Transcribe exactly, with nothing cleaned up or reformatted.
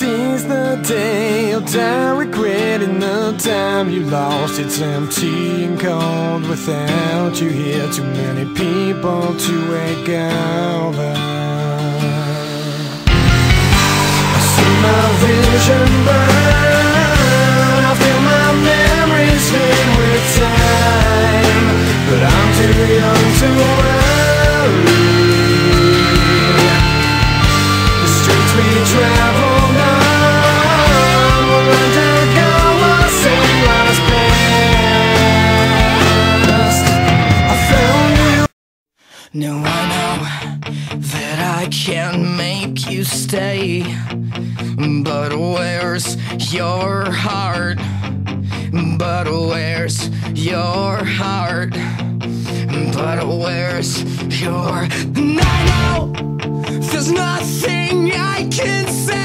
seize the day, you'll die regretting the time you lost. It's empty and cold without you here. Too many people to wake over. I see my vision burn, I feel my memories fade with time, but I'm too young to worry. The streets we traveled on will undergo a same last past. I found you. Now I know that I can't make you stay, but where's your heart? But where's your heart? But where's your... And I know there's nothing I can say.